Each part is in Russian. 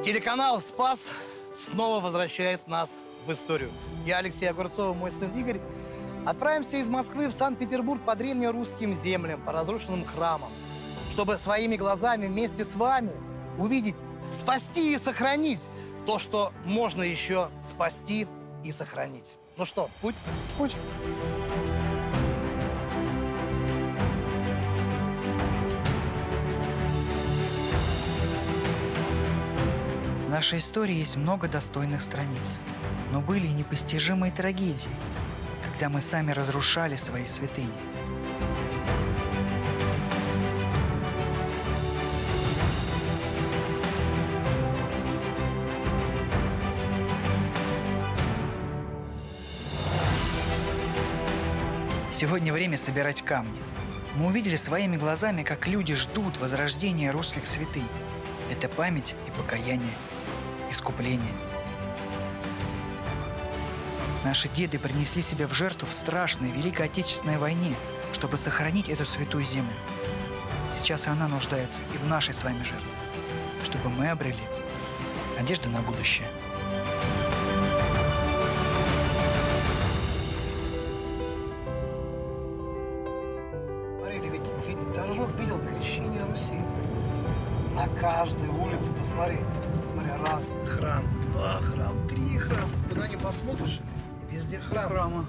Телеканал «Спас» снова возвращает нас в историю. Я, Алексей Огурцов, мой сын Игорь. Отправимся из Москвы в Санкт-Петербург по древнерусским землям, по разрушенным храмам, чтобы своими глазами вместе с вами увидеть, спасти и сохранить то, что можно еще спасти и сохранить. Ну что, путь? Путь. В нашей истории есть много достойных страниц, но были и непостижимые трагедии, когда мы сами разрушали свои святыни. Сегодня время собирать камни. Мы увидели своими глазами, как люди ждут возрождения русских святынь. Это память и покаяние, искупление. Наши деды принесли себя в жертву в страшной Великой Отечественной войне, чтобы сохранить эту святую землю. Сейчас она нуждается и в нашей с вами жертве, чтобы мы обрели надежду на будущее. Смотри, ведь Торжок видел крещение Руси. На каждой улице, посмотри. Смотри, раз храм, два храм, три храма. Куда ни посмотришь, везде храм. Храма.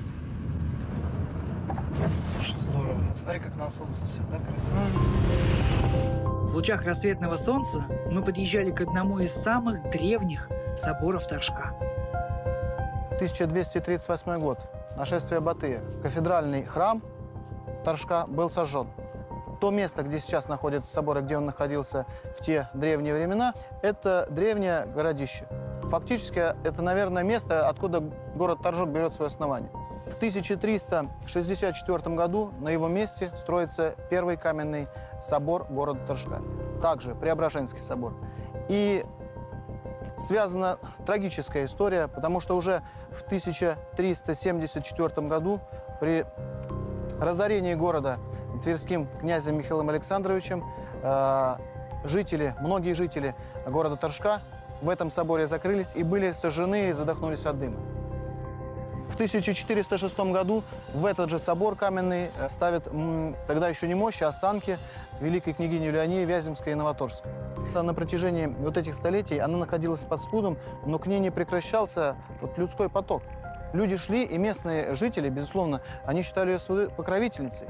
Слушай, здорово. Смотри, как на солнце все, да, красиво? В лучах рассветного солнца мы подъезжали к одному из самых древних соборов Торжка. 1238 год. Нашествие Батыя. Кафедральный храм Торжка был сожжен. То место, где сейчас находится собор, и где он находился в те древние времена, это древнее городище. Фактически, это, наверное, место, откуда город Торжок берет свое основание. В 1364 году на его месте строится первый каменный собор города Торжка. Также Преображенский собор. И связана трагическая история, потому что уже в 1374 году при разорении города тверским князем Михаилом Александровичем многие жители города Торжка в этом соборе закрылись и были сожжены и задохнулись от дыма. В 1406 году в этот же собор каменный ставят тогда еще не мощи, а останки великой княгини Юлиании Вяземской и Новоторжской. На протяжении вот этих столетий она находилась под спудом, но к ней не прекращался людской поток. Люди шли, и местные жители, безусловно, они считали ее своей покровительницей.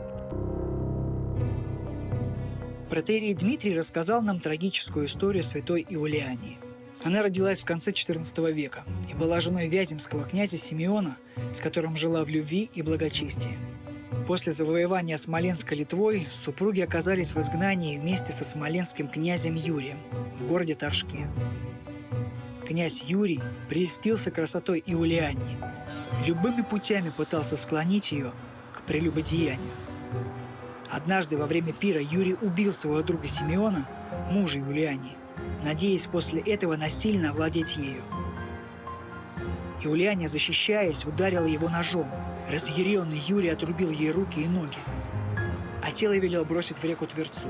Протоиерей Дмитрий рассказал нам трагическую историю святой Иулиании. Она родилась в конце XIV века и была женой вяземского князя Симеона, с которым жила в любви и благочестии. После завоевания Смоленской Литвой супруги оказались в изгнании вместе со смоленским князем Юрием в городе Торжке. Князь Юрий прельстился красотой Иулиании, любыми путями пытался склонить ее к прелюбодеянию. Однажды во время пира Юрий убил своего друга Симеона, мужа Иулиании, надеясь после этого насильно овладеть ею. Иулиания, защищаясь, ударила его ножом. Разъяренный Юрий отрубил ей руки и ноги, а тело велел бросить в реку Тверцу.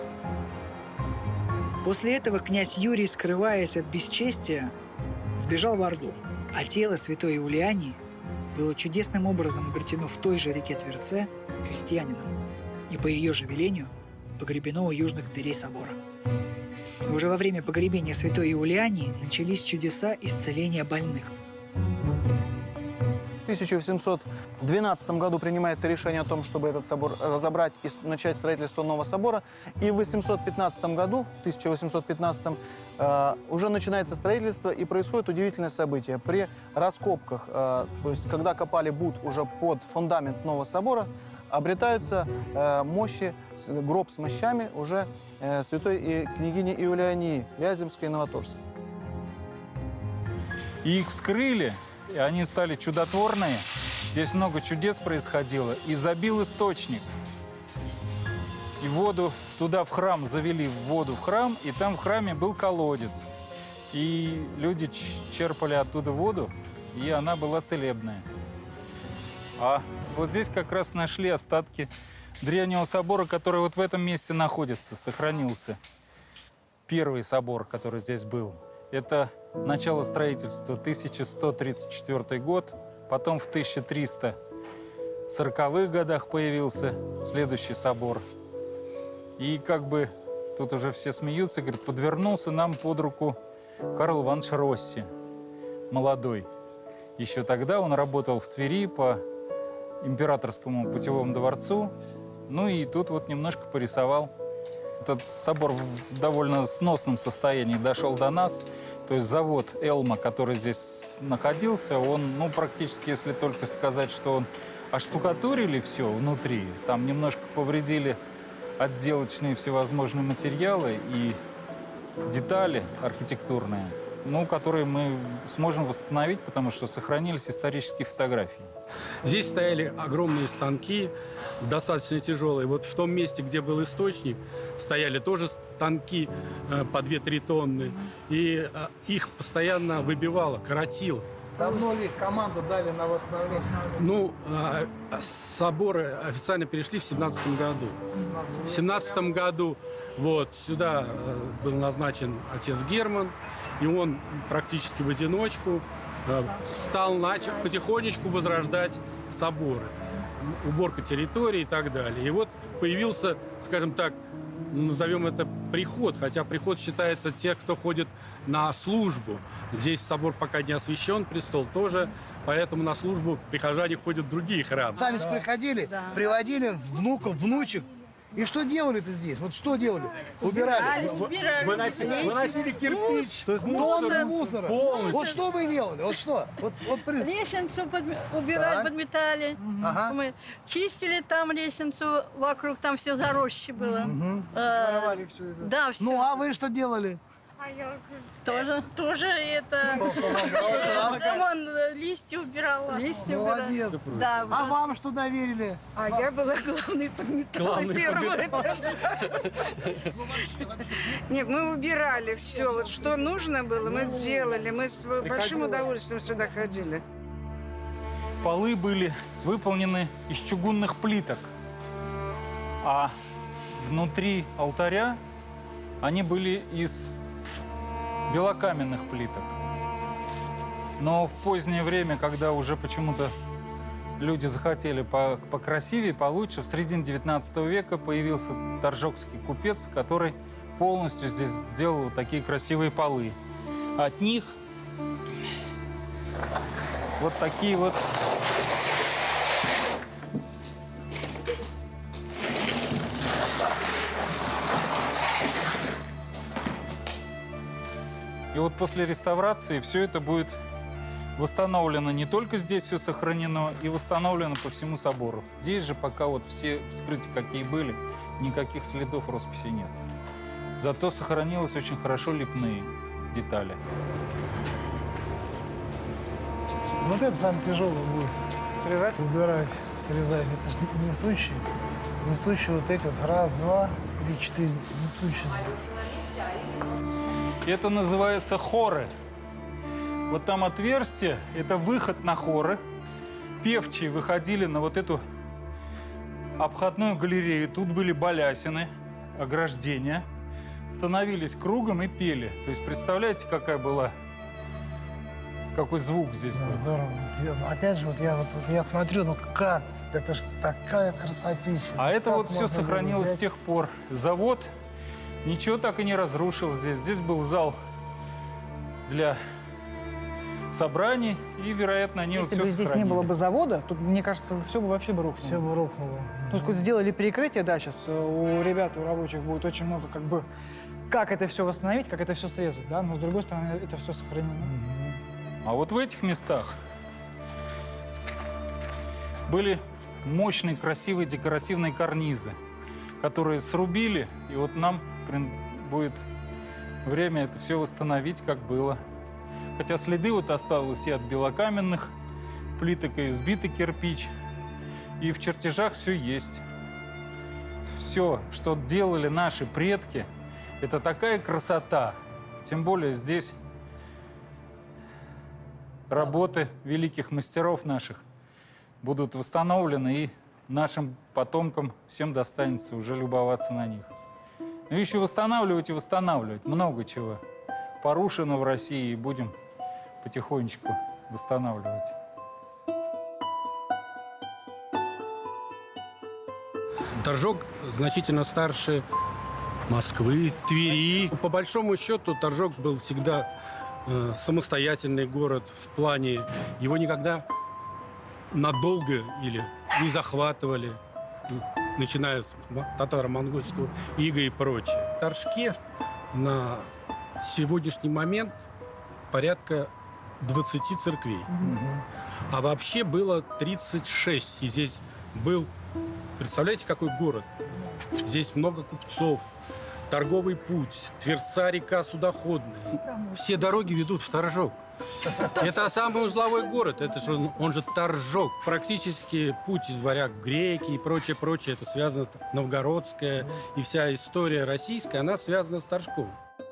После этого князь Юрий, скрываясь от бесчестия, сбежал в Орду, а тело святой Иулиании было чудесным образом обретено в той же реке Тверце крестьянином и по ее же велению погребено у южных дверей собора. И уже во время погребения святой Иулиании начались чудеса исцеления больных. В 1812 году принимается решение о том, чтобы этот собор разобрать и начать строительство нового собора. И в 1815 уже начинается строительство, и происходит удивительное событие. При раскопках, то есть когда копали бут уже под фундамент нового собора, обретаются мощи, гроб с мощами уже святой княгини Иулиании Вяземской и Новоторжской. И их вскрыли, и они стали чудотворные. Здесь много чудес происходило. И забил источник. И воду туда в храм завели, воду в храм, и там в храме был колодец. И люди черпали оттуда воду, и она была целебная. А вот здесь как раз нашли остатки древнего собора, который вот в этом месте находится, сохранился. Первый собор, который здесь был. Это начало строительства 1134 год. Потом в 1340-х годах появился следующий собор. И как бы тут уже все смеются, говорят, подвернулся нам под руку Карл Иванович Росси, молодой. Еще тогда он работал в Твери по императорскому путевому дворцу. Ну и тут вот немножко порисовал. Этот собор в довольно сносном состоянии дошел до нас. То есть завод «Элма», который здесь находился, он, ну, практически, если только сказать, что он оштукатурили все внутри, там немножко повредили отделочные всевозможные материалы и детали архитектурные, ну, которые мы сможем восстановить, потому что сохранились исторические фотографии. Здесь стояли огромные станки, достаточно тяжелые. Вот в том месте, где был источник, стояли тоже станки по 2-3 тонны. И их постоянно выбивало, коротило. Давно ли команду дали на восстановление? Ну, соборы официально перешли в 17 году. В 17 году вот сюда был назначен отец Герман, и он практически в одиночку начал потихонечку возрождать соборы. Уборка территории и так далее. И вот появился, скажем так, назовем это приход, хотя приход считается тех, кто ходит на службу. Здесь собор пока не освящен, престол тоже, поэтому на службу прихожане ходят в другие храмы. Сами же приходили, приводили внуков, внучек. И что делали-то здесь? Вот что делали? Убирали. Выносили кирпич. То есть тонны мусора. Полностью. Вот что вы делали? Вот что? Вот Лестницу убирали, Так. подметали. Ага. Мы чистили там лестницу, вокруг там все заросше было. Воровали все это. Да, все. Ну, а вы что делали? Тоже это... Вон листья убирала. Листья Молодец. Да. А вам что доверили? А я была главной подметалой первой. Нет, мы убирали все. Вот что нужно было, мы сделали. Мы с большим удовольствием сюда ходили. Полы были выполнены из чугунных плиток, а внутри алтаря они были из белокаменных плиток. Но в позднее время, когда уже почему-то люди захотели покрасивее, получше, в середине 19 века появился торжокский купец, который полностью здесь сделал вот такие красивые полы. От них вот такие вот И вот после реставрации все это будет восстановлено. Не только здесь все сохранено, и восстановлено по всему собору. Здесь же пока вот все вскрытия, какие были, никаких следов росписи нет. Зато сохранилось очень хорошо лепные детали. Вот это самое тяжелое будет. Срезать? Убирать, срезать. Это же несущие. Несущие вот эти вот. Раз, два, три, четыре. Несущие. Это называется хоры. Вот там отверстие, это выход на хоры. Певчие выходили на вот эту обходную галерею. Тут были балясины, ограждения. Становились кругом и пели. То есть представляете, какая была, какой звук здесь был? Здорово. Опять же, вот я смотрю, ну как? Это ж такая красотища. А это Как вот все можно было сохранилось с взять? тех пор. Завод ничего так и не разрушил здесь. Здесь был зал для собраний, и, вероятно, они вот Если все бы здесь сохранили. не было бы завода, тут, мне кажется, все бы вообще бы рухнуло. Все бы рухнуло. Тут хоть сделали перекрытие, да, сейчас у ребят, у рабочих будет очень много, как бы, как это все восстановить, как это все срезать, да, но с другой стороны, это все сохранено. А вот в этих местах были мощные, красивые декоративные карнизы, которые срубили, и вот нам будет время это все восстановить, как было. Хотя следы вот осталось и от белокаменных плиток, и сбитый кирпич, и в чертежах все есть. Все, что делали наши предки, это такая красота. Тем более здесь работы великих мастеров наших будут восстановлены, и нашим потомкам всем достанется уже любоваться на них. Ну, еще восстанавливать и восстанавливать. Много чего порушено в России, и будем потихонечку восстанавливать. Торжок значительно старше Москвы, Твери. По большому счету, Торжок был всегда самостоятельный город в плане, его никогда надолго или не захватывали, начиная с татаро-монгольского ига и прочее. В Торжке на сегодняшний момент порядка 20 церквей. А вообще было 36. И здесь был, представляете, какой город? Здесь много купцов, торговый путь, Тверца река судоходная. Все дороги ведут в Торжок. Это самый узловой город, это же он же Торжок. Практически путь из Варяг в Греки и прочее, это связано с новгородская. И вся история российская, она связана с Торжком.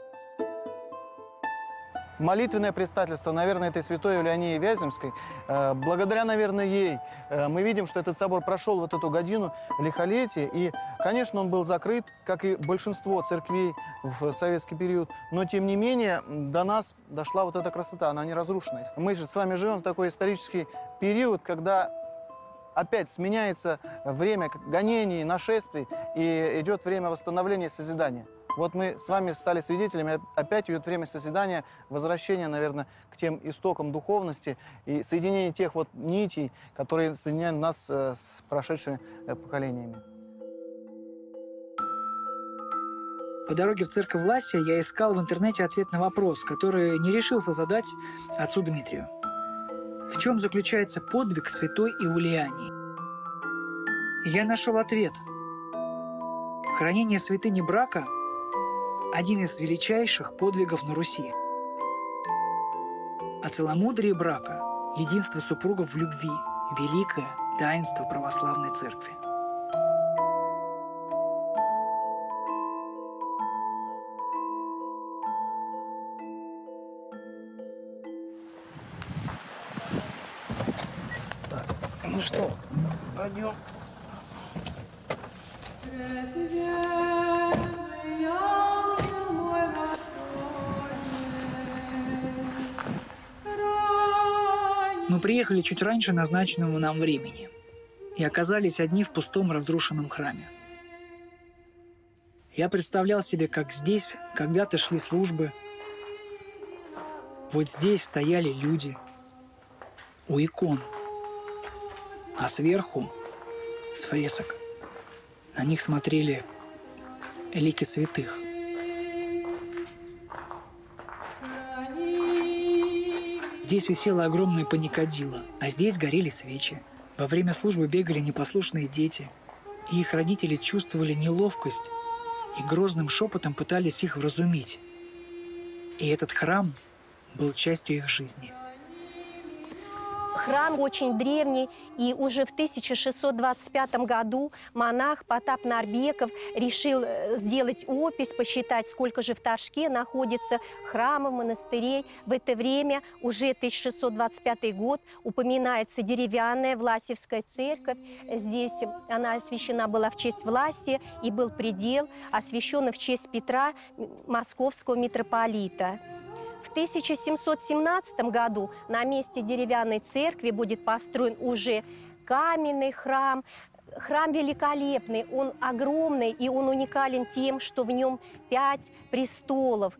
Молитвенное предстательство, наверное, этой святой Юлиании Вяземской. Благодаря, наверное, ей мы видим, что этот собор прошел вот эту годину лихолетия. И, конечно, он был закрыт, как и большинство церквей в советский период. Но, тем не менее, до нас дошла вот эта красота, она не разрушена. Мы же с вами живем в такой исторический период, когда опять сменяется время гонений, нашествий, и идет время восстановления и созидания. Вот мы с вами стали свидетелями, опять идет время созидания, возвращения, наверное, к тем истокам духовности и соединения тех вот нитей, которые соединяют нас с прошедшими поколениями. По дороге в церковь Власия я искал в интернете ответ на вопрос, который не решился задать отцу Дмитрию. В чем заключается подвиг святой Иулиании? И я нашел ответ. Хранение святыни брака – один из величайших подвигов на Руси. А целомудрие брака – единство супругов в любви, великое таинство православной церкви. Ну что, пойдем. Мы приехали чуть раньше назначенного нам времени и оказались одни в пустом разрушенном храме. Я представлял себе, как здесь когда-то шли службы, вот здесь стояли люди у икон, а сверху, с фресок, на них смотрели лики святых. Здесь висела огромная паникадила, а здесь горели свечи. Во время службы бегали непослушные дети, и их родители чувствовали неловкость и грозным шепотом пытались их вразумить. И этот храм был частью их жизни. Храм очень древний, и уже в 1625 году монах Потап Нарбеков решил сделать опись, посчитать, сколько же в Торжке находится храмов, монастырей. В это время, уже 1625 год, упоминается деревянная Власьевская церковь. Здесь она освящена была в честь Власия, и был предел, освященный в честь Петра, московского митрополита. В 1717 году на месте деревянной церкви будет построен уже каменный храм. Храм великолепный, он огромный, и он уникален тем, что в нем 5 престолов.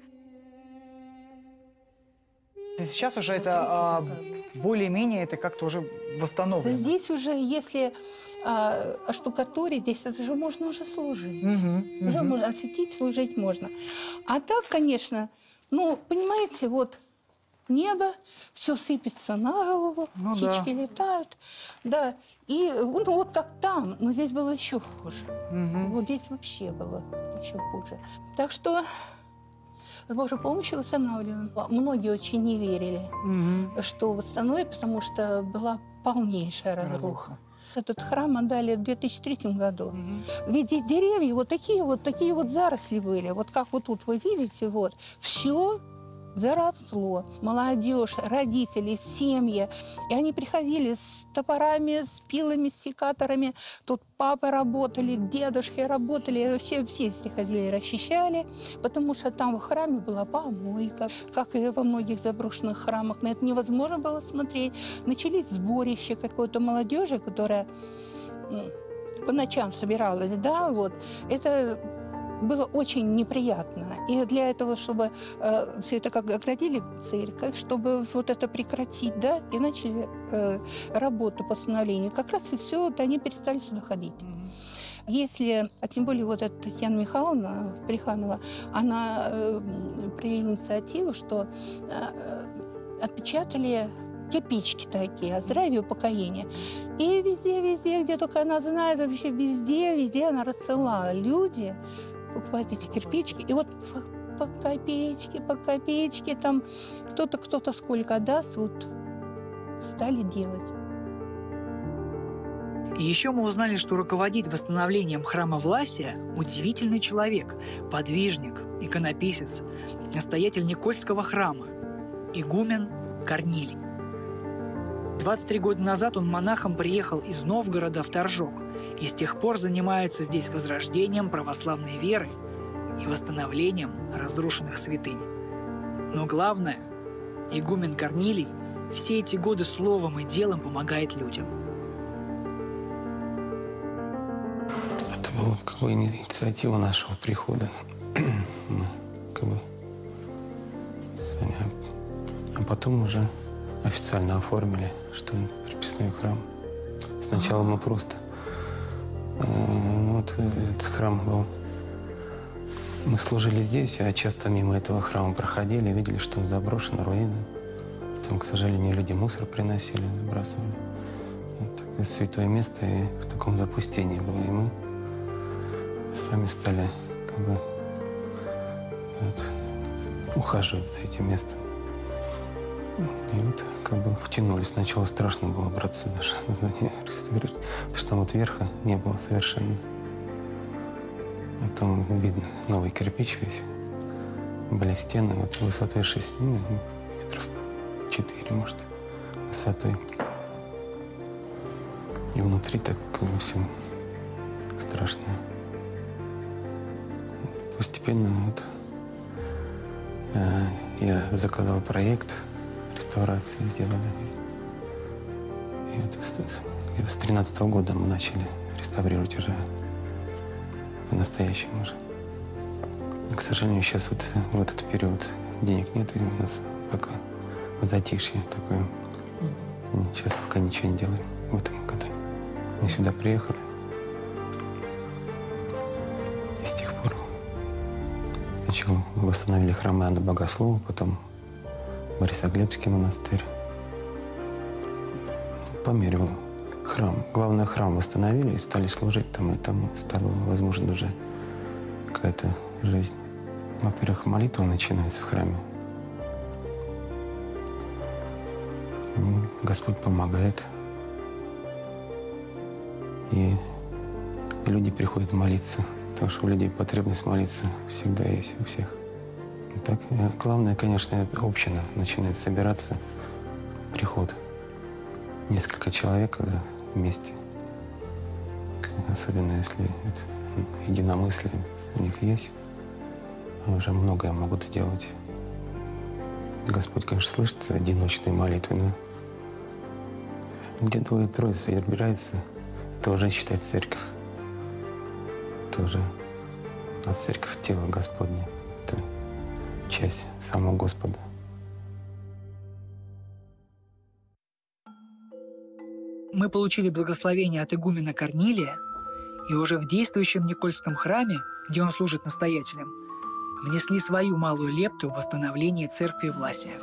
Сейчас уже это более-менее это как-то уже восстановлено. Здесь уже, если штукатурить, здесь это же можно уже служить. Уже можно осветить, служить можно. А так, конечно, ну, понимаете, вот небо, все сыпется на голову, ну, птички летают, да. И ну, вот как там, но здесь было еще хуже. Вот здесь вообще было еще хуже. Так что с Божьей помощью восстанавливаем. Многие очень не верили, что восстановят, потому что была полнейшая разруха. Этот храм отдали в 2003 году. Ведь здесь деревья вот такие вот заросли были. Вот как вот тут вы видите, вот. Все заросло. Молодежь, родители, семьи. И они приходили с топорами, с пилами, с секаторами. Тут папы работали, дедушки работали. Вообще все приходили, расчищали. Потому что там в храме была помойка, как и во многих заброшенных храмах. На это невозможно было смотреть. Начались сборища какой-то молодежи, которая по ночам собиралась. Да, вот. Это было очень неприятно. И для этого, чтобы все это как оградили церковь, чтобы вот это прекратить, да, и начали работу по восстановлению, как раз и все, вот они перестали сюда ходить. Если, а тем более вот эта Татьяна Михайловна Приханова, она проявила инициативу, что отпечатали кирпичики такие, о здравии и упокоении. И везде, где только она знает, вообще везде она рассылала. Люди покупают эти кирпичики, и вот по копеечке, там кто-то сколько даст, вот стали делать. И еще мы узнали, что руководит восстановлением храма Власия удивительный человек, подвижник, иконописец, настоятель Никольского храма, игумен Корнилий. 23 года назад он монахом приехал из Новгорода в Торжок и с тех пор занимается здесь возрождением православной веры и восстановлением разрушенных святынь. Но главное, игумен Корнилий все эти годы словом и делом помогает людям. Это была как бы инициатива нашего прихода. Как бы сами. А потом уже официально оформили, что приписной храм. Сначала мы просто... Вот этот храм был... Мы служили здесь, а часто мимо этого храма проходили, видели, что он заброшен, руины. Там, к сожалению, люди мусор приносили, забрасывали. Вот такое святое место, и в таком запустении было. И мы сами стали как бы вот, ухаживать за этим местом. И вот как бы втянулись. Сначала страшно было браться за нее реставрировать, потому что там вот верха не было совершенно. А там видно новый кирпич весь. Были стены вот высотой 6, метров 4, может, высотой. И внутри так все страшно. Постепенно вот, я заказал проект реставрации, сделали. И вот с 2013 года мы начали реставрировать уже по-настоящему уже. К сожалению, сейчас вот в этот период денег нет, и у нас пока затишье такое. Сейчас пока ничего не делаем в этом году. Мы сюда приехали. И с тех пор сначала восстановили храм Иоанна Богослова, потом Борисоглебский монастырь. По мере храм. Главное, храм восстановили и стали служить там, и там стала возможна уже какая-то жизнь. Во-первых, молитва начинается в храме. Господь помогает. И люди приходят молиться, потому что у людей потребность молиться всегда есть у всех. И так, главное, конечно, это община начинает собираться, приход. Несколько человек, когда вместе. Особенно если единомыслие у них есть, уже многое могут сделать. Господь, конечно, слышит одиночные молитвы, но где двое-трое собирается, это уже считает церковь. Это уже от церковь тело Господне. Это часть самого Господа. Мы получили благословение от игумена Корнилия, и уже в действующем Никольском храме, где он служит настоятелем, внесли свою малую лепту в восстановление церкви Власия.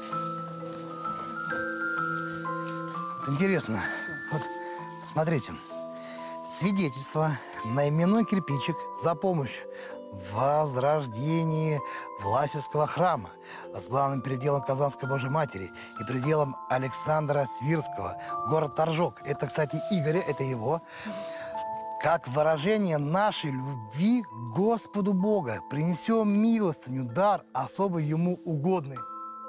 Вот интересно. Вот, смотрите. Свидетельство на именной кирпичик за помощь в возрождении Власевского храма с главным переделом Казанской Божьей Матери и пределом Александра Свирского, город Торжок. Это, кстати, Игоря, это его. Как выражение нашей любви к Господу Бога принесем милостыню, дар особо ему угодный.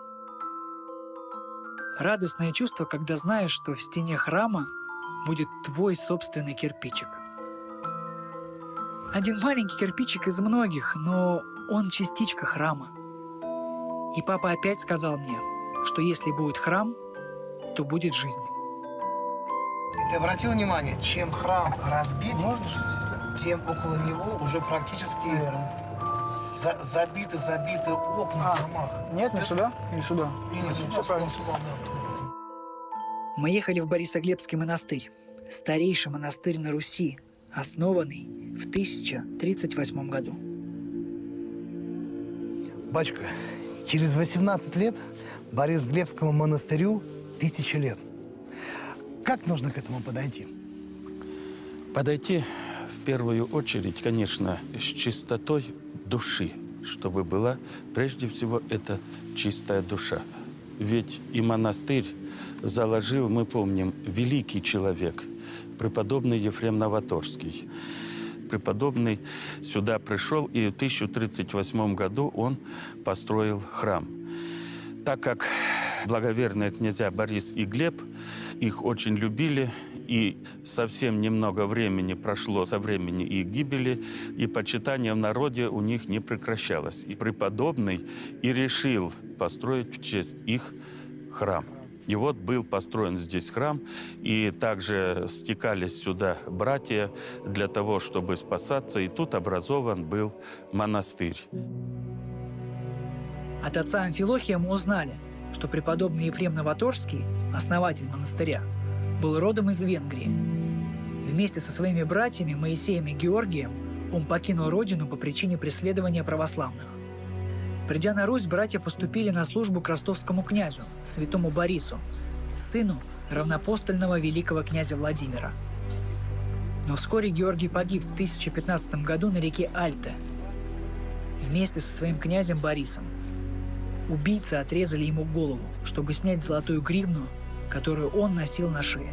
Радостное чувство, когда знаешь, что в стене храма будет твой собственный кирпичик. Один маленький кирпичик из многих, но он частичка храма. И папа опять сказал мне, что если будет храм, то будет жизнь. И ты обратил внимание, чем храм разбит, тем около него уже практически забиты окна в домах. Нет, не сюда или сюда? Не, сюда, да. Мы ехали в Борисоглебский монастырь, старейший монастырь на Руси, основанный в 1038 году. Батюшка, через 18 лет Борисоглебскому монастырю 1000 лет. Как нужно к этому подойти? Подойти в первую очередь, конечно, с чистотой души, чтобы была прежде всего это чистая душа. Ведь и монастырь заложил, мы помним, великий человек, преподобный Ефрем Новоторский. Преподобный сюда пришел, и в 1038 году он построил храм. Так как благоверные князья Борис и Глеб их очень любили, и совсем немного времени прошло со времени их гибели, и почитание в народе у них не прекращалось. И преподобный и решил построить в честь их храм. И вот был построен здесь храм, и также стекались сюда братья для того, чтобы спасаться, и тут образован был монастырь. От отца Амфилохия мы узнали, что преподобный Ефрем Новоторский, основатель монастыря, был родом из Венгрии. Вместе со своими братьями Моисеем и Георгием он покинул родину по причине преследования православных. Придя на Русь, братья поступили на службу к ростовскому князю, святому Борису, сыну равноапостольного великого князя Владимира. Но вскоре Георгий погиб в 1015 году на реке Альте вместе со своим князем Борисом. Убийцы отрезали ему голову, чтобы снять золотую гривну, которую он носил на шее.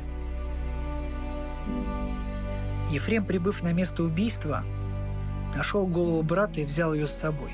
Ефрем, прибыв на место убийства, нашел голову брата и взял ее с собой.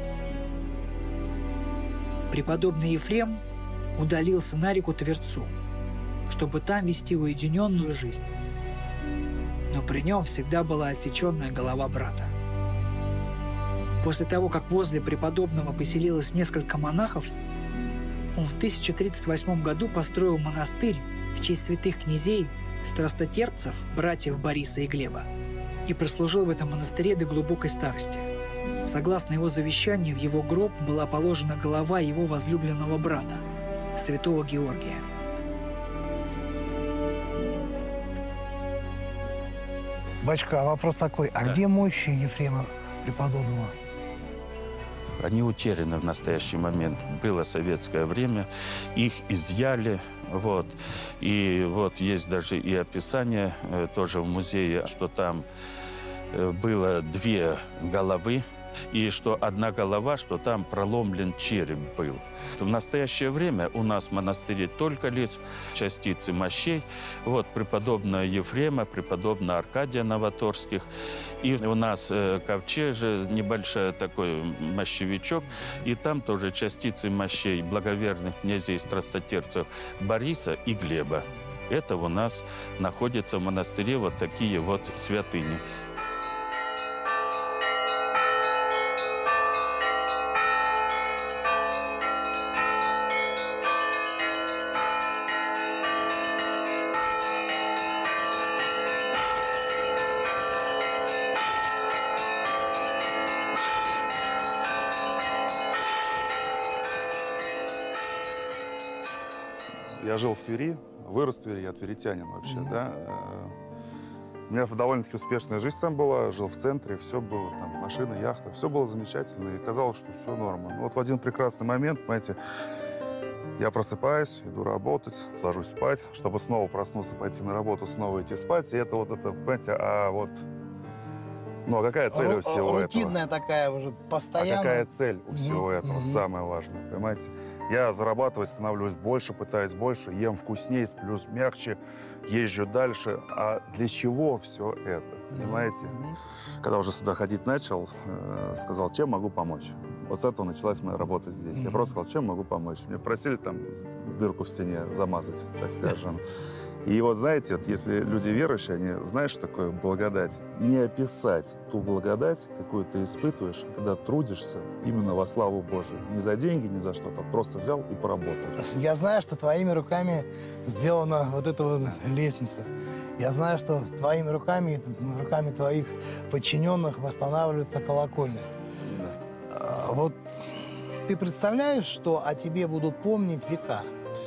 Преподобный Ефрем удалился на реку Тверцу, чтобы там вести уединенную жизнь. Но при нем всегда была отсеченная голова брата. После того, как возле преподобного поселилось несколько монахов, он в 1038 году построил монастырь в честь святых князей, страстотерпцев, братьев Бориса и Глеба, и прослужил в этом монастыре до глубокой старости. Согласно его завещанию, в его гроб была положена голова его возлюбленного брата, святого Георгия. Батюшка, а вопрос такой, а где мощи Ефрема преподобного? Они утеряны в настоящий момент. Было советское время, их изъяли. Вот. И вот есть даже и описание тоже в музее, что там было 2 головы, и что одна голова, что там проломлен череп был. В настоящее время у нас в монастыре только лишь частицы мощей. Вот преподобного Ефрема, преподобного Аркадия Новоторских. И у нас ковчеже, небольшой такой мощевичок. И там тоже частицы мощей благоверных князей страстотерпцев Бориса и Глеба. Это у нас находится в монастыре вот такие вот святыни. Я жил в Твери, вырос в Твери, я тверитянин вообще, да. У меня довольно-таки успешная жизнь там была, жил в центре, все было, там, машина, яхта, все было замечательно, и казалось, что все норма. Но вот в один прекрасный момент, понимаете, я просыпаюсь, иду работать, ложусь спать, чтобы снова проснуться, пойти на работу, снова идти спать, и это вот это, понимаете, ну, а какая цель у всего этого? Рутинная такая уже, постоянно. А какая цель у всего этого? Самое важное, понимаете? Я зарабатывать становлюсь больше, пытаюсь больше, ем вкуснее, сплю мягче, езжу дальше. А для чего все это, понимаете? Когда уже сюда ходить начал, сказал, чем могу помочь. Вот с этого началась моя работа здесь. Я просто сказал, чем могу помочь. Мне просили там дырку в стене замазать, так скажем. И вот знаете, вот если люди верующие, они знают, что такое благодать. Не описать ту благодать, какую ты испытываешь, когда трудишься именно во славу Божию. Не за деньги, не за что-то, просто взял и поработал. Я знаю, что твоими руками сделана вот эта вот лестница. Я знаю, что твоими руками и руками твоих подчиненных восстанавливается колокольня. Да. Вот ты представляешь, что о тебе будут помнить века?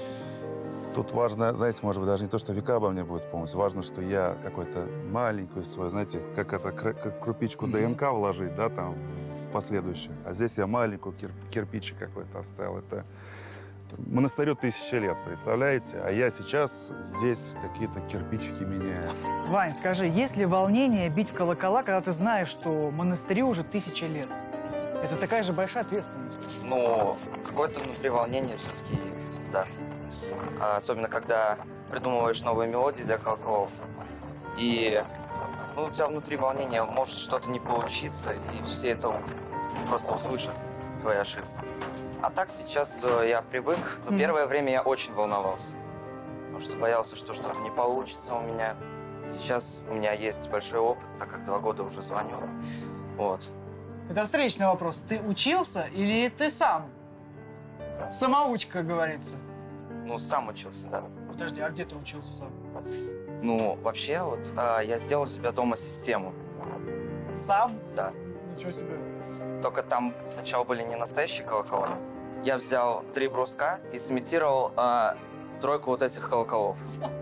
Тут важно, знаете, может быть, даже не то, что века обо мне будут помнить. Важно, что я какой-то маленькую свою, знаете, как крупичку ДНК вложить, да, там, в последующих. А здесь я маленькую кирпичик какой-то оставил. Это монастырю 1000 лет, представляете? А я сейчас здесь какие-то кирпичики меняю. Вань, скажи, есть ли волнение бить в колокола, когда ты знаешь, что монастырю уже 1000 лет? Это такая же большая ответственность. Ну, какое-то внутри волнение все-таки есть, да. Особенно, когда придумываешь новые мелодии для колоколов. И ну, у тебя внутри волнение, может что-то не получиться, и все это просто услышат, твои ошибки. А так сейчас я привык. Но первое время я очень волновался. Потому что боялся, что что-то не получится у меня. Сейчас у меня есть большой опыт, так как 2 года уже звоню. Вот. Это встречный вопрос. Ты учился или ты сам? Самоучка, как говорится. Ну, сам учился, да. Подожди, а где ты учился сам? Ну, вообще, вот я сделал себе дома систему. Сам? Да. Ничего себе. Только там сначала были не настоящие колокола. Я взял 3 бруска и сымитировал 3 вот этих колоколов.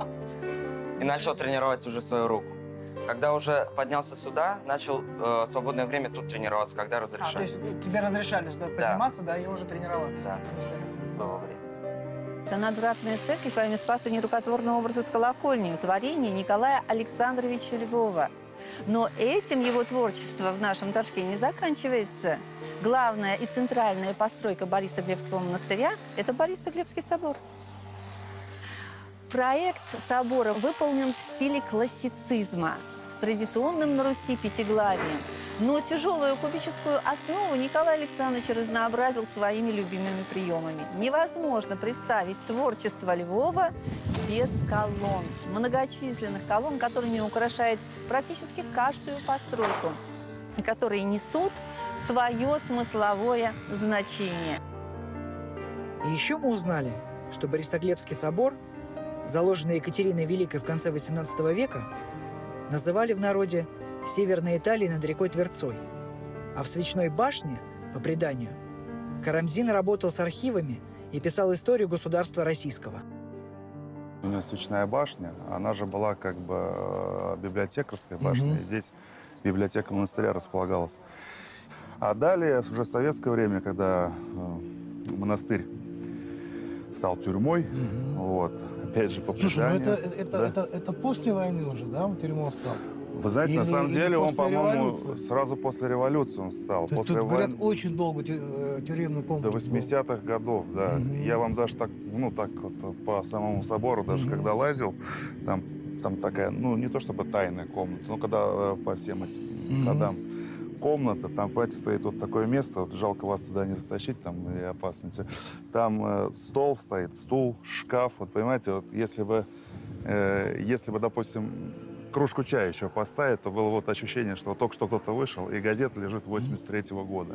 И начал тренировать уже свою руку. Когда уже поднялся сюда, начал свободное время тут тренироваться, когда разрешали. То есть тебе разрешали сюда подниматься, да, и уже тренироваться? Да. Было время. Это надвратная церковь во имя Спаса нерукотворного образа с колокольней, творение Николая Александровича Львова. Но этим его творчество в нашем Торжке не заканчивается. Главная и центральная постройка Борисоглебского монастыря – это Борисоглебский собор. Проект собора выполнен в стиле классицизма с традиционным на Руси пятиглавием. Но тяжелую кубическую основу Николай Александрович разнообразил своими любимыми приемами. Невозможно представить творчество Львова без колонн. Многочисленных колонн, которыми украшает практически каждую постройку, и которые несут свое смысловое значение. И еще мы узнали, что Борисоглебский собор, заложенный Екатериной Великой в конце XVIII века, называли в народе Северной Италией над рекой Тверцой. А в Свечной башне, по преданию, Карамзин работал с архивами и писал историю государства российского. У меня Свечная башня, она же была как бы библиотекарская башня. И здесь библиотека монастыря располагалась. А далее, уже в советское время, когда монастырь стал тюрьмой, вот, опять же, по преданию. Слушай, ну это после войны уже, да, он тюрьмой стал? Вы знаете, на самом деле он, по-моему, сразу после революции он стал. Тут, говорят, очень долго тюремный комплекс до 80-х годов, да. Я вам даже так, ну, так вот по самому собору, даже когда лазил, там такая, ну, не то чтобы тайная комната, но когда по всем этим ходам комната, там, понимаете, стоит вот такое место, вот жалко вас туда не затащить, там, и опасно. Там стол стоит, стул, шкаф, вот, понимаете, вот если бы, допустим, кружку чая еще поставить, то было вот ощущение, что вот только что кто-то вышел, и газета лежит 83-го года.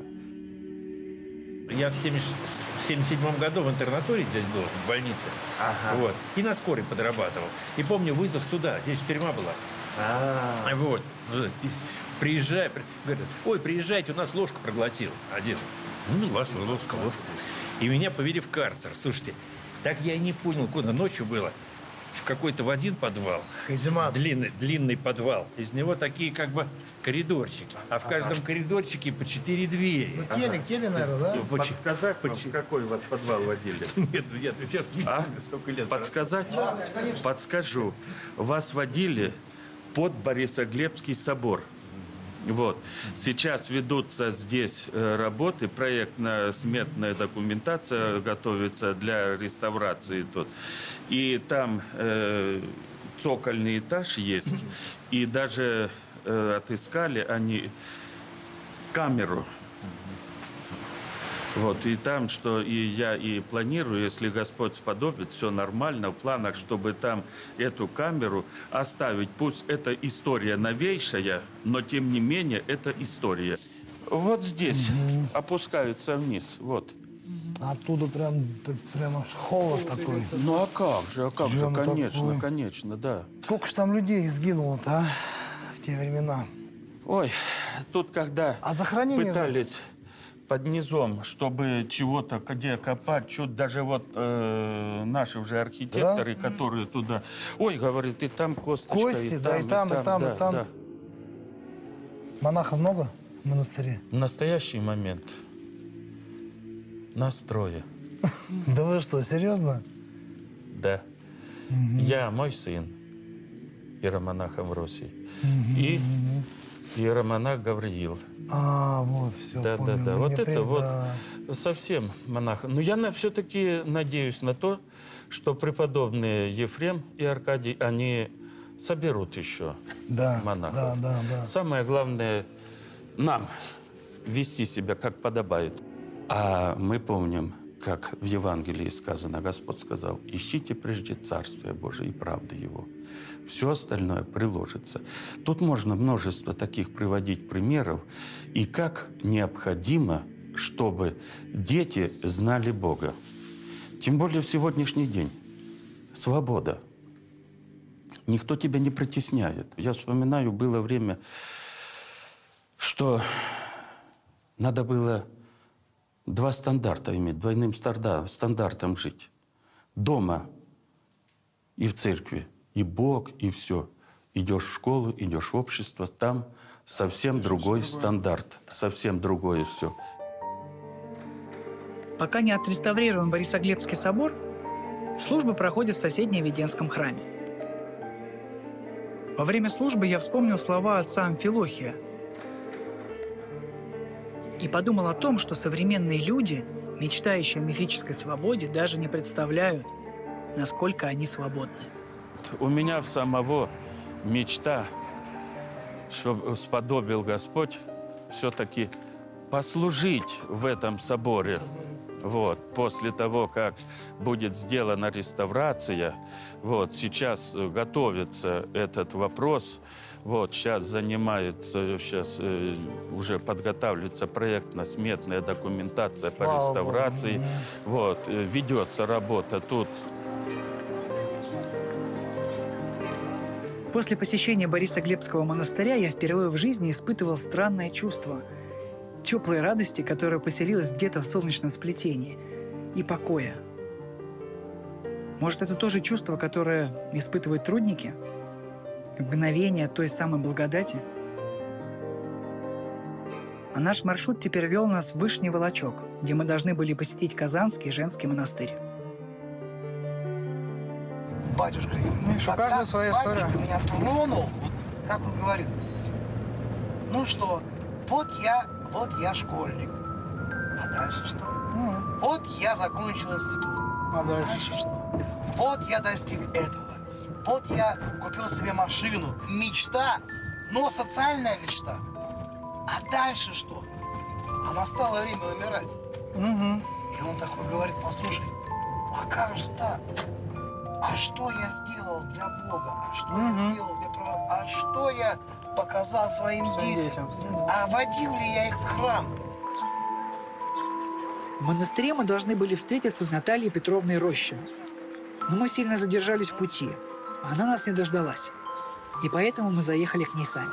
Я в 77-м году в интернатуре здесь был, в больнице. Вот. И на скорой подрабатывал. И помню вызов сюда, здесь тюрьма была. Вот. Приезжай, говорят, ой, приезжайте, у нас ложку проглотил один. Ну, ложку. И меня повели в карцер. Слушайте, так я и не понял, куда ночью было. В какой-то в один подвал. Длинный подвал. Из него такие как бы коридорчики. А в каждом коридорчике по 4 двери. Ну, кели, наверное, да? Подсказать, какой у вас подвал водили? Нет, сейчас столько лет. Подсказать? Подскажу. Вас водили под Борисоглебский собор. Вот. Сейчас ведутся здесь работы, проектно-сметная документация готовится для реставрации тут. И там цокольный этаж есть, и даже отыскали они камеру. Вот, и там, что и я и планирую, если Господь сподобит, все нормально, в планах, чтобы там эту камеру оставить. Пусть это история новейшая, но тем не менее это история. Вот здесь опускаются вниз, вот. Оттуда прям аж холод такой. Ну а как же, конечно, такой. конечно, да. Сколько ж там людей сгинуло-то, а? В те времена. Ой, тут когда пытались под низом, чтобы чего-то где копать, чуть даже вот наши уже архитекторы, которые туда... Ой, говорит, и там косточка, кости, да, и там. Да. Монахов много в монастыре? В настоящий момент нас 3. Да вы что, серьезно? Да. Я, мой сын, иеромонах Амвросий, и иеромонах Гавриил. А, вот, все, да. Вот это вот совсем монах. Но я все-таки надеюсь на то, что преподобные Ефрем и Аркадий, они соберут еще монахов. Да. Самое главное нам вести себя как подобает. А мы помним, как в Евангелии сказано, Господь сказал: ищите прежде Царствие Божие и правды Его. Все остальное приложится. Тут можно множество таких приводить примеров. И как необходимо, чтобы дети знали Бога. Тем более в сегодняшний день. Свобода. Никто тебя не притесняет. Я вспоминаю, было время, что надо было 2 стандарта иметь, двойным стандартом жить. Дома и в церкви. И Бог, и все. Идешь в школу, идешь в общество, там совсем другой стандарт, совсем другое все. Пока не отреставрирован Борисоглебский собор, служба проходит в соседнем Веденском храме. Во время службы я вспомнил слова отца Амфилохия и подумал о том, что современные люди, мечтающие о мифической свободе, даже не представляют, насколько они свободны. У меня в самого мечта, чтобы сподобил Господь все-таки послужить в этом соборе. Вот, после того, как будет сделана реставрация, вот, сейчас готовится этот вопрос. Вот, сейчас занимается, уже подготавливается проектно-сметная документация по реставрации. Вот, ведется работа тут. После посещения Борисоглебского монастыря я впервые в жизни испытывал странное чувство теплой радости, которая поселилась где-то в солнечном сплетении, и покоя. Может, это то же чувство, которое испытывают трудники? Мгновение той самой благодати? А наш маршрут теперь вел нас в Вышний Волочок, где мы должны были посетить Казанский женский монастырь. Батюшка, у каждого своя история. Батюшка меня тронул, вот как он говорит. Ну что, вот я школьник. А дальше что? Вот я закончил институт. А дальше что? Вот я достиг этого. Вот я купил себе машину. Мечта, но социальная мечта. А дальше что? А настало время умирать. И он такой говорит: послушай, а как же так? А что я сделал для Бога? А что я сделал для права? А что я показал своим детям? А водил ли я их в храм? В монастыре мы должны были встретиться с Натальей Петровной Рощиной. Но мы сильно задержались в пути. Она нас не дождалась. И поэтому мы заехали к ней сами.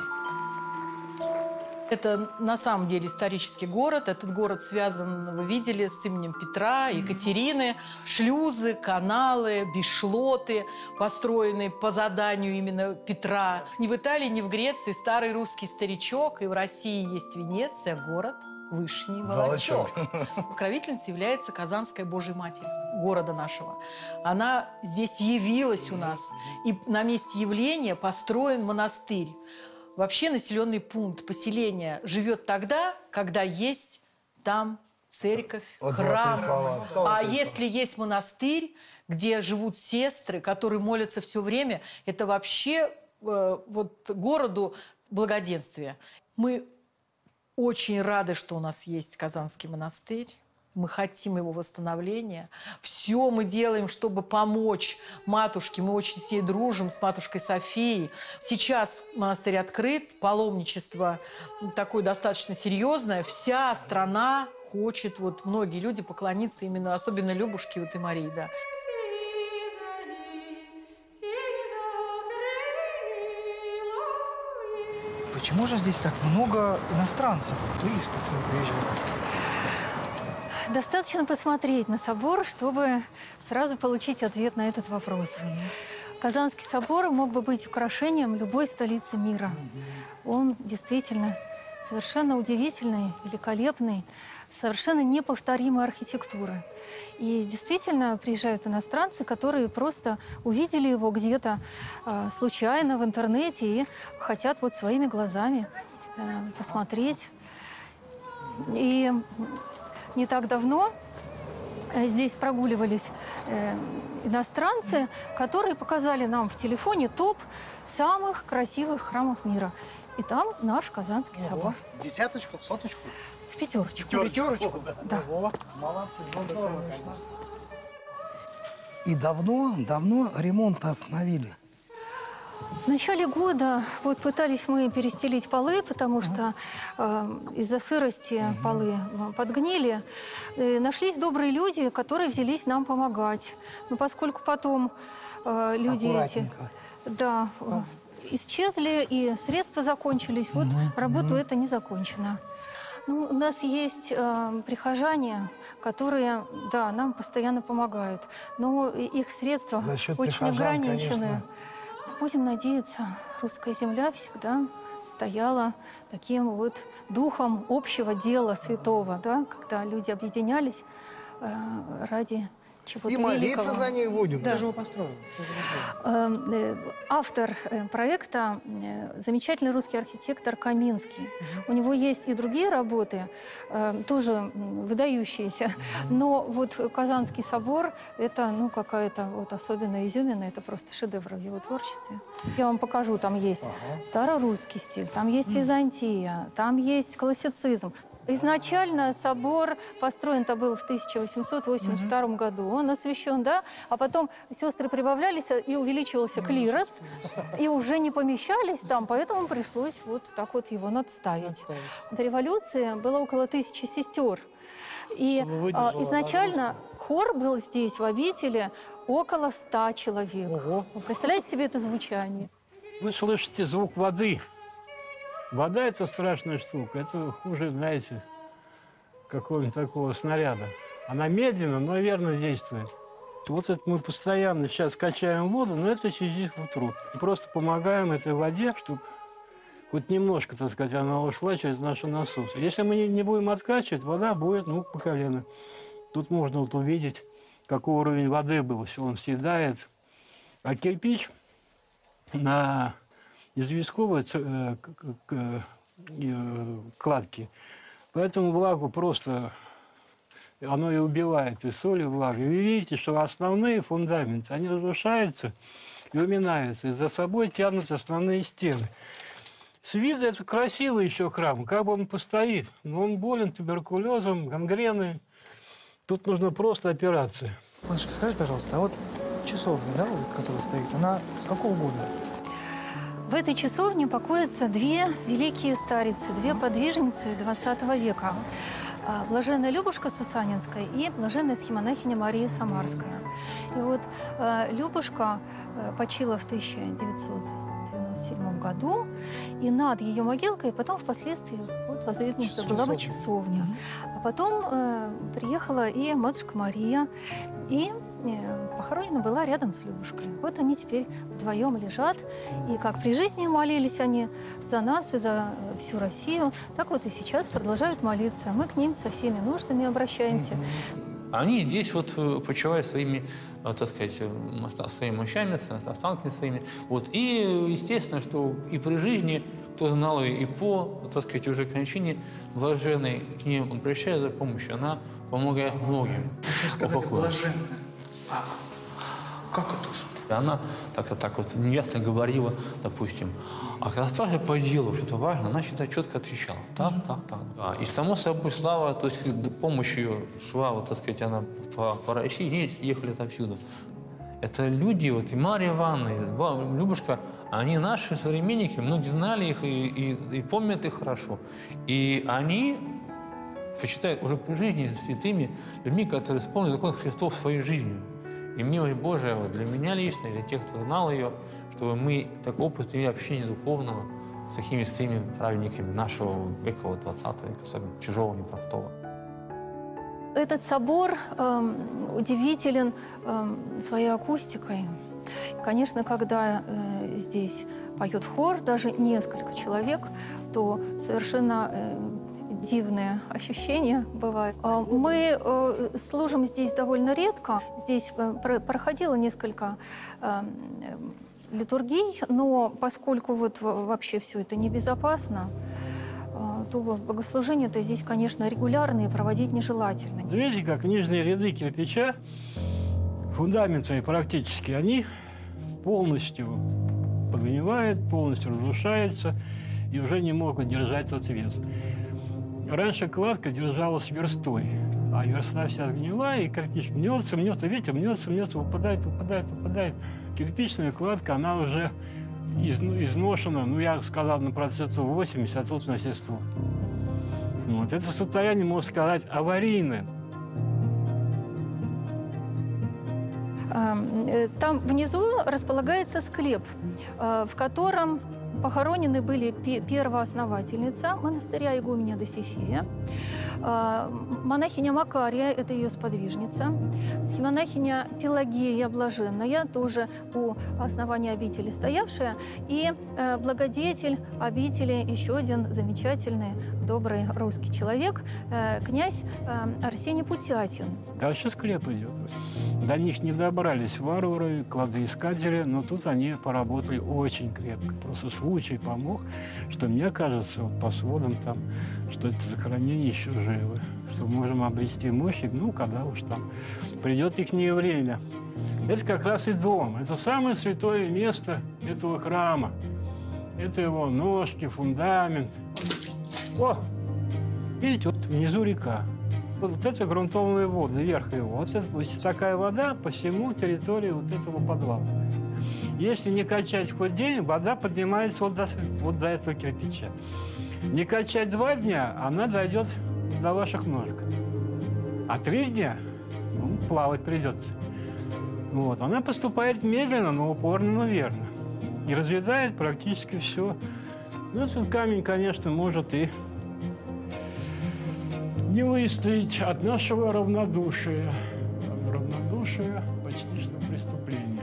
Это на самом деле исторический город. Этот город связан, вы видели, с именем Петра, Екатерины. Шлюзы, каналы, бешлоты, построенные по заданию именно Петра. Ни в Италии, ни в Греции старый русский старичок. И в России есть Венеция, город Вышний Волочок. Покровительницей является Казанская Божья Матерь города нашего. Она здесь явилась у нас. И на месте явления построен монастырь. Вообще населенный пункт, поселение живет тогда, когда есть там церковь, вот храм. Слова. Если есть монастырь, где живут сестры, которые молятся все время, это вообще вот городу благоденствие. Мы очень рады, что у нас есть Казанский монастырь. Мы хотим его восстановления. Все мы делаем, чтобы помочь матушке. Мы очень с ней дружим, с матушкой Софией. Сейчас монастырь открыт, паломничество такое достаточно серьезное. Вся страна хочет, вот многие люди поклониться именно, особенно Любушке вот и Марии, да. Почему же здесь так много иностранцев, туристов приезжают? Достаточно посмотреть на собор, чтобы сразу получить ответ на этот вопрос. Казанский собор мог бы быть украшением любой столицы мира. Он действительно совершенно удивительный, великолепный, совершенно неповторимой архитектуры. И действительно приезжают иностранцы, которые просто увидели его где-то случайно в интернете и хотят вот своими глазами посмотреть. И не так давно здесь прогуливались иностранцы, которые показали нам в телефоне топ самых красивых храмов мира. И там наш Казанский собор. Десяточку, в соточку? В пятерочку. Пятерочку? Да. Молодцы, здорово, конечно. И давно ремонт остановили? В начале года вот пытались мы перестелить полы, потому что из-за сырости полы подгнили. Нашлись добрые люди, которые взялись нам помогать. Но поскольку потом люди эти исчезли и средства закончились, вот работу эта не закончена. Ну, у нас есть прихожане, которые, да, нам постоянно помогают, но их средства очень ограничены. Конечно. Будем надеяться, русская земля всегда стояла таким вот духом общего дела святого, да, когда люди объединялись ради чего-то великого. И молиться за них будем. Да. Кто же его построил? Автор проекта замечательный русский архитектор Каминский. У него есть и другие работы, тоже выдающиеся. Но вот Казанский собор – это ну, какая-то вот особенная изюмина, это просто шедевр в его творчестве. Я вам покажу, там есть старорусский стиль, там есть Византия, там есть классицизм. Изначально собор построен-то был в 1882 году. Он освящен, да? А потом сестры прибавлялись, и увеличивался клирос, и уже не помещались там, поэтому пришлось вот так вот его надставить. До революции было около 1000 сестер. И изначально хор был здесь, в обители, около 100 человек. Вы представляете себе это звучание? Вы слышите звук воды. Вода – это страшная штука. Это хуже, знаете, какого-нибудь такого снаряда. Она медленно, но верно действует. Вот это мы постоянно сейчас качаем воду, но это Сизифов труд. Просто помогаем этой воде, чтобы хоть немножко, так сказать, она ушла через наши насосы. Если мы не будем откачивать, вода будет, ну, по колено. Тут можно вот увидеть, какой уровень воды был. Все, он съедает. А кирпич на известковой кладки. Поэтому влагу просто, оно и убивает, и соль, и влагу. И вы видите, что основные фундаменты, они разрушаются и уминаются, и за собой тянут основные стены. С виду это красивый еще храм, как бы он постоит, но он болен туберкулезом, гангреной. Тут нужна просто операция. Машка, скажи, пожалуйста, а вот часовня, да, вот, которая стоит, она с какого года? В этой часовне покоятся две великие старицы, две подвижницы XX века. Блаженная Любушка Сусанинская и блаженная схимонахиня Мария Самарская. И вот Любушка почила в 1997 году, и над ее могилкой потом впоследствии вот, воздвигнута была бы часовня. А потом приехала и матушка Мария, и похоронена была рядом с Любушкой. Вот они теперь вдвоем лежат. И как при жизни молились они за нас и за всю Россию, так вот и сейчас продолжают молиться. Мы к ним со всеми нуждами обращаемся. Они здесь вот почивают своими, так сказать, своими мощами, останками своими. Вот. И естественно, что и при жизни, кто знал ее, и по, так сказать, уже кончине блаженной к ним обращаясь за помощью, она помогает многим. Блаженная. А как это уж? И она так вот неясно говорила, допустим. А когда спрашивали по делу, что-то важно, она всегда четко отвечала. Так. Да. И само собой Слава, то есть помощью шла, вот, так сказать, она по России, ехали отовсюду. Это люди, вот и Марья Ивановна, и Любушка, они наши современники, многие знали их и помнят их хорошо. И они считают уже при жизни святыми людьми, которые исполнили закон Христов своей жизнью. И милость Божия вот, для меня лично, и для тех, кто знал ее, чтобы мы так опыт имели общения духовного с такими святыми праведниками нашего века, вот, 20 века, особенно чужого, непростого. Этот собор удивителен своей акустикой. Конечно, когда здесь поет хор, даже несколько человек, то совершенно дивное ощущение бывает. Мы служим здесь довольно редко. Здесь проходило несколько литургий, но поскольку вот вообще все это небезопасно, то богослужения-то здесь, конечно, регулярные, проводить нежелательно. Видите, как нижние ряды кирпича, фундаментами практически, они полностью подгнивают, полностью разрушаются и уже не могут держать тот вес. Раньше кладка держалась верстой, а верста вся гнила, и кирпич мнется, видите, мнется, выпадает. Кирпичная кладка, она уже изношена, ну, я сказал, на процентов 80, а тут на все 100. Вот. Это состояние, можно сказать, аварийное. Там внизу располагается склеп, в котором похоронены были первоосновательница монастыря игуменя Досифея, монахиня Макария, это ее сподвижница, монахиня Пелагея Блаженная, тоже у основания обители стоявшая, и благодетель обители, еще один замечательный, добрый русский человек, князь Арсений Путятин. Дальше склеп идет. До них не добрались варвары, кладоискатели, но тут они поработали очень крепко. Просто случай помог, что мне кажется, по сводам там, что это захоронение еще живо, что можем обрести мощь, ну, когда уж там придет их время. Это как раз и дом. Это самое святое место этого храма. Это его ножки, фундамент. О! Видите, вот внизу река. Вот это грунтовые воды, вверх его. Вот это, такая вода по всему территории вот этого подвала. Если не качать хоть день, вода поднимается вот до этого кирпича. Не качать 2 дня, она дойдет до ваших ножек. А 3 дня, ну, плавать придется. Вот. Она поступает медленно, но упорно, но верно. И разъедает практически все. Ну, этот камень, конечно, может и не выстоять от нашего равнодушия. Равнодушие почти что преступление.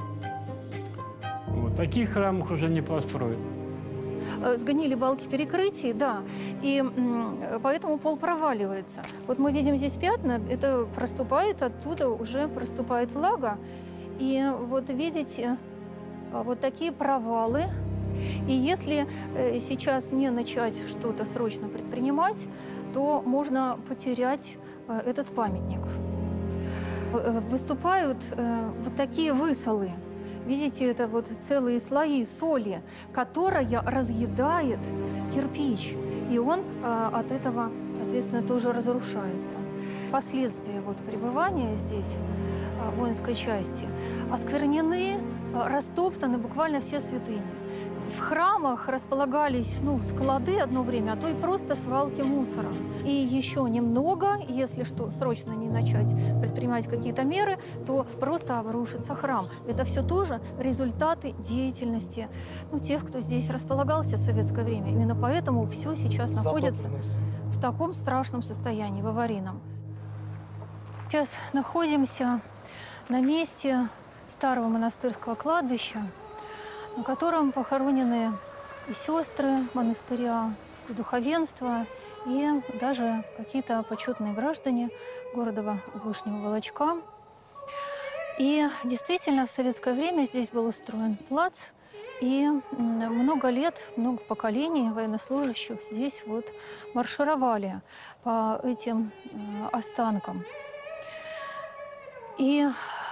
Вот. Таких храмов уже не построят. Сгнили балки перекрытий, да, и поэтому пол проваливается. Вот мы видим здесь пятна, это проступает, оттуда уже проступает влага. И вот видите, вот такие провалы. И если сейчас не начать что-то срочно предпринимать, то можно потерять этот памятник. Выступают вот такие высолы. Видите, это вот целые слои соли, которая разъедает кирпич. И он от этого, соответственно, тоже разрушается. Последствия вот пребывания здесь, воинской части, осквернены, растоптаны буквально все святыни. В храмах располагались, ну, склады одно время, а то и просто свалки мусора. И еще немного, если что, срочно не начать предпринимать какие-то меры, то просто обрушится храм. Это все тоже результаты деятельности, ну, тех, кто здесь располагался в советское время. Именно поэтому все сейчас находится в таком страшном состоянии, в аварийном. Сейчас находимся на месте старого монастырского кладбища, на котором похоронены и сестры монастыря, и духовенство, и даже какие-то почетные граждане города Вышнего Волочка. И действительно, в советское время здесь был устроен плац, и много лет, много поколений военнослужащих здесь вот маршировали по этим останкам. И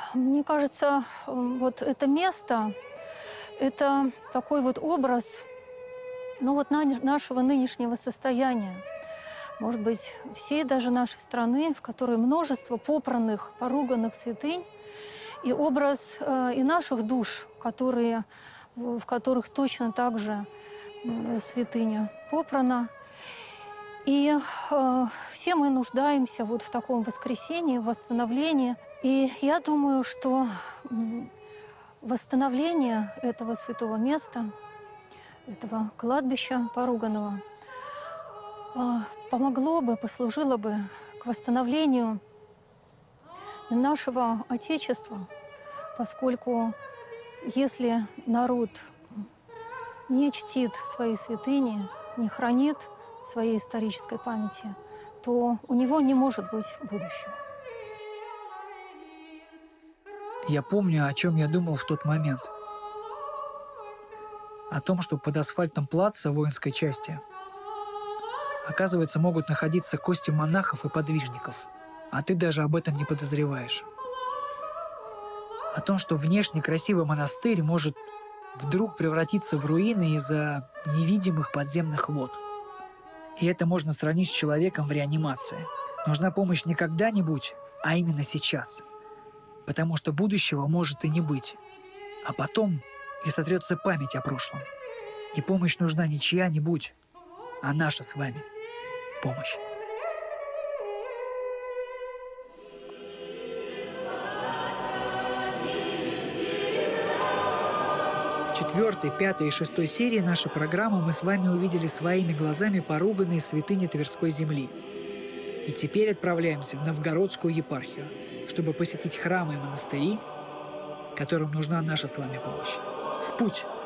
мне кажется, вот это место, это такой вот образ, ну вот нашего нынешнего состояния. Может быть, всей даже нашей страны, в которой множество попранных, поруганных святынь, и образ и наших душ, в которых точно так же святыня попрана. И все мы нуждаемся вот в таком воскресении, восстановлении. И я думаю, что восстановление этого святого места, этого кладбища поруганного, помогло бы, послужило бы к восстановлению нашего Отечества, поскольку если народ не чтит свои святыни, не хранит своей исторической памяти, то у него не может быть будущего. Я помню, о чем я думал в тот момент. О том, что под асфальтом плаца воинской части, оказывается, могут находиться кости монахов и подвижников, а ты даже об этом не подозреваешь. О том, что внешне красивый монастырь может вдруг превратиться в руины из-за невидимых подземных вод. И это можно сравнить с человеком в реанимации. Нужна помощь не когда-нибудь, а именно сейчас. Потому что будущего может и не быть. А потом и сотрется память о прошлом. И помощь нужна не чья-нибудь, а наша с вами помощь. В 4, 5 и 6 серии нашей программы мы с вами увидели своими глазами поруганные святыни Тверской земли. И теперь отправляемся в Новгородскую епархию, чтобы посетить храмы и монастыри, которым нужна наша с вами помощь. В путь!